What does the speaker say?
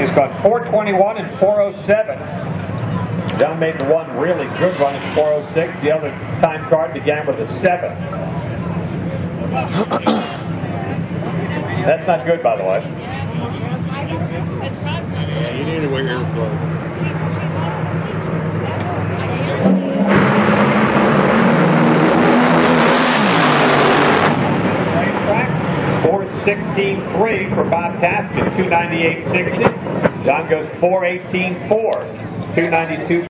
He's got 421 and 407. John made the one really good run at 406. The other time card began with a 7. That's not good, by the way. Yeah, you need to wear your clothes. 416.3 for Bob Taskin, 298.60. John goes 418.4, 292.